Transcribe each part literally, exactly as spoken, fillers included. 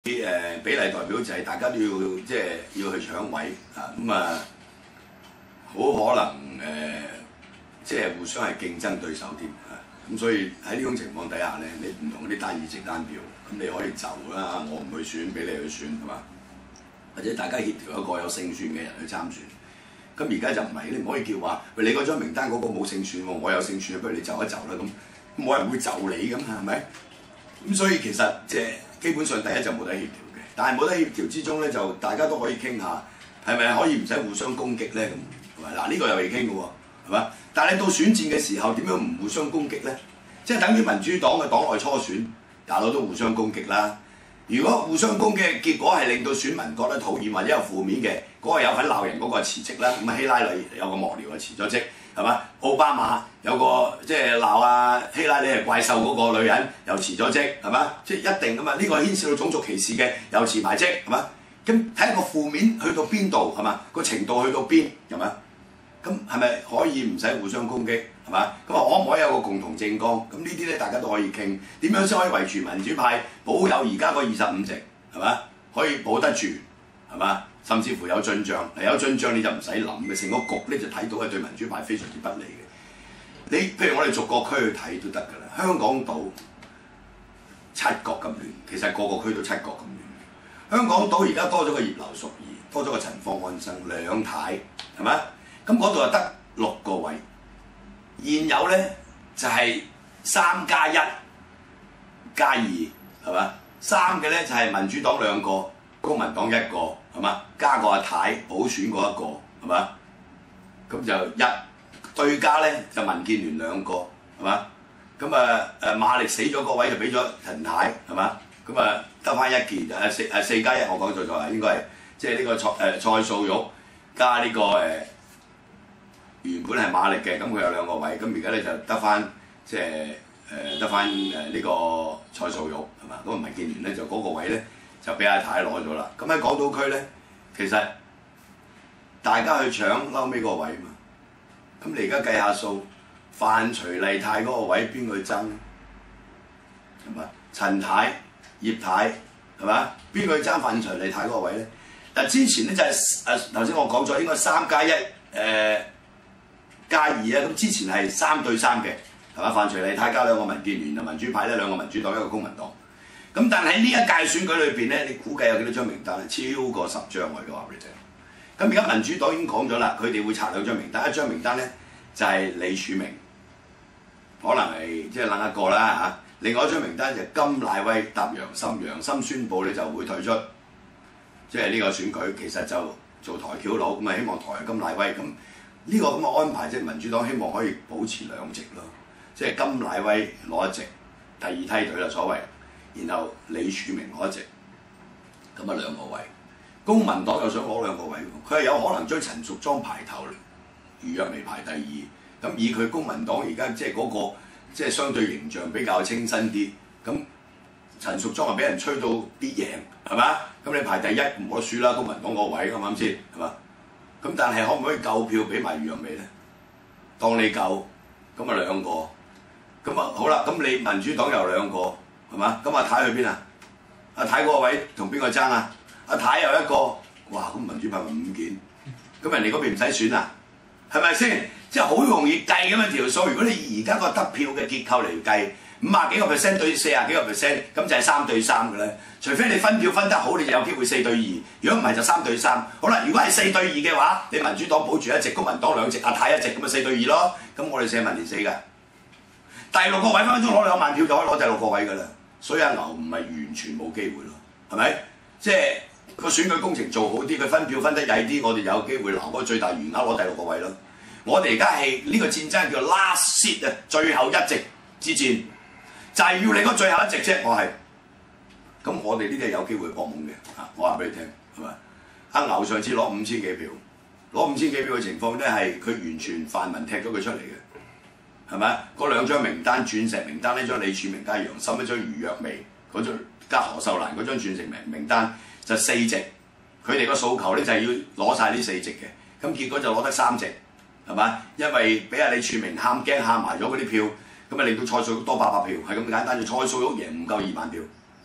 誒比例代表就係大家都要即係要去搶位啊，咁啊好可能誒、呃、即係互相係競爭對手添啊，咁所以喺呢種情況底下咧，你唔同嗰啲單議席單票，咁你可以就啦，我唔去選，俾你去選係嘛？或者大家協調一個有勝算嘅人去參選。咁而家就唔係，你唔可以叫話喂，你嗰張名單嗰個冇勝算喎，我有勝算，不如你就一就啦咁，冇人會就你咁係咪？咁所以其實即係基本上第一就冇得協調嘅，但係冇得協調之中咧，就大家都可以傾下，係咪可以唔使互相攻擊咧？咁係咪？嗱呢個又未傾嘅喎，係嘛？但係到選戰嘅時候，點樣唔互相攻擊咧？即係等於民主黨嘅黨內初選，大佬都互相攻擊啦。如果互相攻擊嘅結果係令到選民覺得討厭或者有負面嘅，嗰、那個有份鬧人嗰個辭職啦。咁希拉里有個幕僚啊辭咗職，係嘛？奧巴馬有個即係鬧啊希拉里係怪獸嗰個女人又辭咗職，係嘛？即係一定噶嘛？呢、這個牽涉到種族歧視嘅又辭埋職，係嘛？咁睇下個負面去到邊度，係嘛？個程度去到邊，係嘛？咁係咪可以唔使互相攻擊，係嘛？咁啊可唔可以有個共同政綱？咁呢啲咧大家都可以傾，點樣先可以維持民主派保有而家嗰二十五席，係嘛？可以保得住，係嘛？甚至乎有進帳，有進帳你就唔使諗嘅，成個局咧就睇到係對民主派非常之不利嘅。你譬如我哋逐個區去睇都得㗎啦，香港島七國咁亂，其實個個區都七國咁亂。香港島而家多咗個葉劉淑儀，多咗個陳方安生兩太，係咪？咁嗰度就得六個位，現有咧就係三加一加二，係嘛？三嘅咧就係民主黨兩個，公民黨一個，係嘛？加個阿太補選嗰一個，係嘛？咁就一對加咧就民建聯兩個，係嘛？咁啊誒馬力死咗個位就俾咗陳太，係嘛？咁啊得翻一件誒四誒四加一，我講錯咗啦，應該係即係呢個蔡誒、呃、蔡素玉加呢、這個誒。呃原本係馬力嘅，咁佢有兩個位，咁而家咧就得翻即係誒得翻誒呢個蔡素玉係嘛？咁民建聯咧就嗰個位咧就俾阿太攞咗啦。咁喺港島區咧，其實大家去搶嬲尾個位嘛。咁你而家計下數，范徐麗泰嗰個位邊個去爭？係嘛？陳太、葉太係嘛？邊個去爭范徐麗泰嗰個位咧？嗱之前咧就係誒頭先我講咗應該三加一誒。加二啊！咁之前係三對三嘅，係嘛？范徐麗泰加兩個民建聯啊，民主派咧兩個民主黨一個公民黨。咁但係呢一屆選舉裏邊咧，你估計有幾多張名單咧？超過十張我而家話俾你聽。咁而家民主黨已經講咗啦，佢哋會拆兩張名單，一張名單咧就係、是、李柱銘，可能係即係另一個啦嚇。另外一張名單就甘乃威搭楊森，楊森宣布咧就會退出，即係呢個選舉其實就做台橋佬，咁啊希望台甘乃威咁。呢個咁嘅安排，即係民主黨希望可以保持兩席咯，即係甘乃威攞一席，第二梯隊啦所謂，然後李柱銘攞一席，咁啊兩個位。公民黨又想攞兩個位，佢係有可能將陳淑莊排頭，余若薇排第二。咁以佢公民黨而家即係嗰個即係相對形象比較清新啲，咁陳淑莊啊俾人吹到必贏係嘛？咁你排第一唔可輸啦，公民黨個位啱唔啱先係嘛？咁但係可唔可以夠票俾埋余若薇咧？當你夠，咁啊兩個，咁啊好啦，咁你民主黨又兩個，係嘛？咁阿太去邊啊？阿太嗰個位同邊個爭啊？阿太又一個，哇！咁民主派咪五件，咁人哋嗰邊唔使選啊？係咪先？即係好容易計咁樣條數。如果你而家個得票嘅結構嚟計，五啊幾個 percent 對四啊幾個 percent，咁就係三對三嘅咧。除非你分票分得好，你就有機會四對二。如果唔係就三對三。好啦，如果係四對二嘅話，你民主黨保住一席，公民黨兩席，阿太一席，咁咪四對二咯。咁我哋社民連死㗎。第六個位分分鐘攞兩萬票就可以攞第六個位㗎啦。所以阿牛唔係完全冇機會咯，係咪？即係個選舉工程做好啲，佢分票分得曳啲，我哋有機會攞嗰最大餘額攞第六個位咯。我哋而家係呢個戰爭叫 last seat 啊，最後一席之戰，就係、是、要你嗰最後一席啫。我係。咁我哋呢啲係有機會搏懵嘅，啊！我話俾你聽，係咪？阿牛上次攞五千幾票，攞五千幾票嘅情況咧係佢完全泛民踢咗佢出嚟嘅，係咪？嗰兩張名單，鑽石名單呢張李柱銘加楊森，一張余若薇嗰張加何秀蘭嗰張鑽石名名單就四席，佢哋個訴求咧就係要攞晒呢四席嘅，咁結果就攞得三席，係嘛？因為俾阿李柱銘喊驚喊埋咗嗰啲票，咁啊令到蔡素玉多八百票，係咁簡單，就蔡素玉贏唔夠二萬票。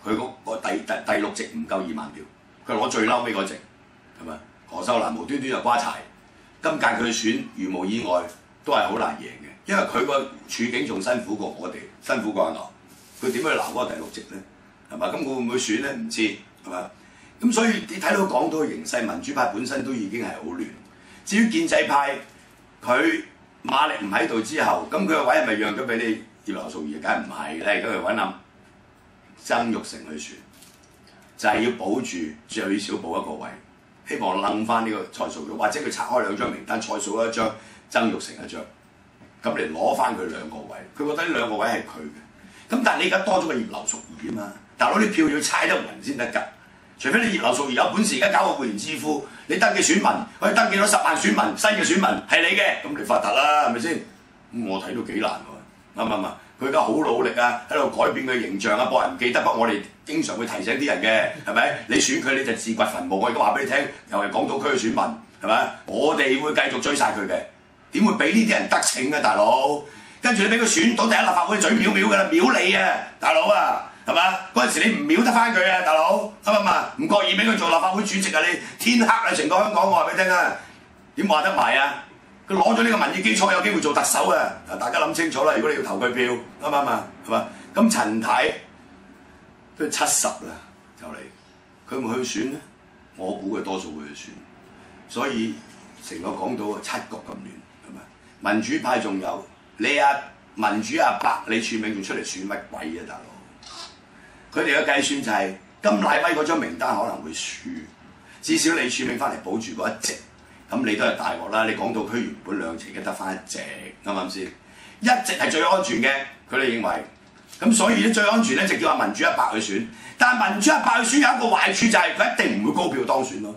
佢嗰個第第第六席唔夠二萬票，佢攞最嬲尾嗰席，係咪？何秀蘭無端端就瓜柴，今屆佢選如無意外都係好難贏嘅，因為佢個處境仲辛苦過我哋，辛苦過阿牛，佢點樣去拿嗰個第六席咧？係嘛？咁佢會唔會選咧？唔知係嘛？咁所以你睇到港島嘅形勢，民主派本身都已經係好亂。至於建制派，佢馬力唔喺度之後，咁佢個位係咪讓咗俾你葉劉淑儀？梗係唔係咧？咁佢揾阿曾鈺成去選，就係、是、要保住最少保一個位，希望掕翻呢個蔡素玉，或者佢拆開兩張名單，蔡素玉一張，曾鈺成一張，咁嚟攞翻佢兩個位。佢覺得呢兩個位係佢嘅。咁但係你而家多咗個葉劉淑儀啊嘛，大佬啲票要猜得勻先得㗎。除非你葉劉淑儀有本事，而家搞個會員支付，你登記選民可以登記到十萬選民，新嘅選民係你嘅，咁你發達啦，係咪先？咁我睇到幾難喎，啱唔啱啊？佢而家好努力啊，喺度改變佢形象啊，博人記得。不過我哋經常會提醒啲人嘅，係咪？你選佢你就自掘墳墓。我而家話俾你聽，又係港島區嘅選民，係咪？我哋會繼續追晒佢嘅，點會俾呢啲人得逞啊，大佬？跟住你俾佢選到第一立法會，嘴藐藐㗎啦，藐你啊，大佬啊！係嘛？嗰陣時你唔秒得翻佢啊，大佬啱唔啱？唔覺意俾佢做立法會主席啊！你天黑啊，成個香港我話俾你聽啊，點話得埋啊？佢攞咗呢個民意基礎，有機會做特首啊！大家諗清楚啦，如果你要投佢票，啱唔啱啊？係嘛？咁陳太都七十啦，就嚟，佢唔去選咧，我估佢多數會去選，所以成個港島啊七局咁亂，係咪？民主派仲有你啊，民主阿伯李柱銘仲出嚟選乜鬼啊，大佬？佢哋嘅計算就係、是、甘乃威嗰張名單可能會輸，至少李柱銘翻嚟保住嗰一席，咁你都係大鑊啦！你港島區原本兩席，而家得翻一席，啱唔啱先？一席係最安全嘅，佢哋認為。咁所以咧最安全咧就叫阿民主阿伯去選，但係民主阿伯去選有一個壞處就係佢一定唔會高票當選咯。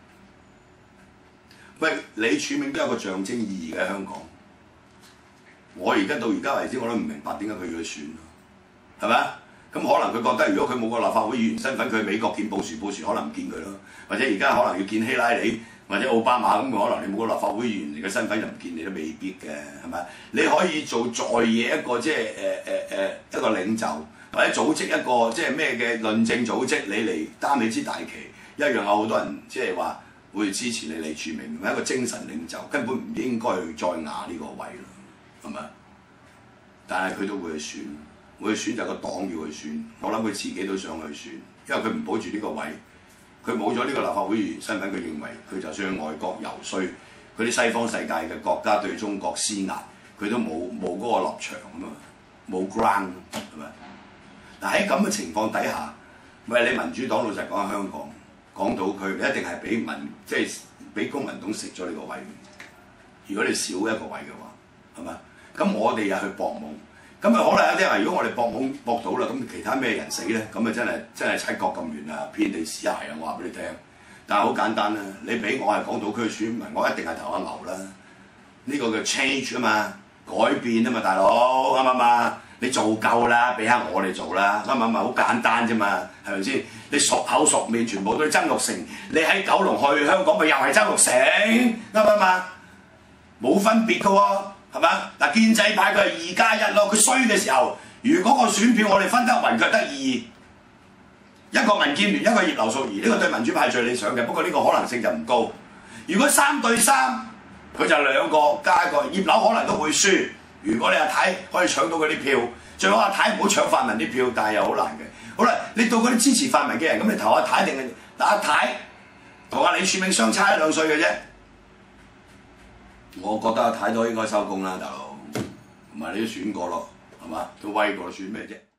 喂，李柱銘都有個象徵意義嘅香港，我而家到而家為止我都唔明白點解佢要去選，係咪啊？咁可能佢覺得，如果佢冇個立法會議員身份，佢去美國見布殊，布殊可能唔見佢咯；或者而家可能要見希拉里或者奧巴馬，咁可能你冇個立法會議員嘅身份就唔見你都未必嘅，係咪？你可以做在野一個即係誒誒誒一個領袖，或者組織一個即係咩嘅論政組織，你嚟擔起支大旗，一樣有好多人即係話會支持你李柱銘，係一個精神領袖，根本唔應該去再壓呢個位咯，係咪？但係佢都會去選。會去選就個黨要去選，我諗佢自己都想去選，因為佢唔保住呢個位，佢冇咗呢個立法會議員身份，佢認為佢就算去外國游說，佢啲西方世界嘅國家對中國施壓，佢都冇冇嗰個立場啊嘛，冇 ground 係咪？嗱喺咁嘅情況底下，喂你民主黨老實講喺香港港島區，你一定係俾民即係俾公民黨食咗呢個位，如果你少一個位嘅話，係咪？咁我哋又去搏懵。咁啊好啦，有啲人話如果我哋搏懵搏到啦，咁其他咩人死咧？咁啊真係真係七國咁亂啊，遍地屍骸啊！我話俾你聽，但係好簡單啦，你俾我係港島區選民，我一定係投阿牛啦。呢、這個叫 change 啊嘛，改變啊嘛，大佬啱唔啱啊？你做夠啦，俾下我哋做啦，啱唔啱啊？好簡單啫嘛，係咪先？你熟口熟面，全部都係曾鈺成，你喺九龍去香港咪又係曾鈺成，啱唔啱啊？冇分別噶喎。係嘛？嗱，建制派佢係二加一咯，佢衰嘅時候，如果個選票我哋分得勻，佢得二，一個民建聯，一個葉劉淑儀，呢、這個對民主派最理想嘅。不過呢個可能性就唔高。如果三對三，佢就兩個加一個，葉劉可能都會輸。如果你阿太可以搶到嗰啲票，最好阿太唔好搶泛民啲票，但係又好難嘅。好啦，你到嗰啲支持泛民嘅人，咁你投阿太定係打阿太？同阿李柱銘相差一兩歲嘅啫。我覺得阿太都應該收工啦，大佬，同埋你都選過咯，係嘛？都威過選咩啫？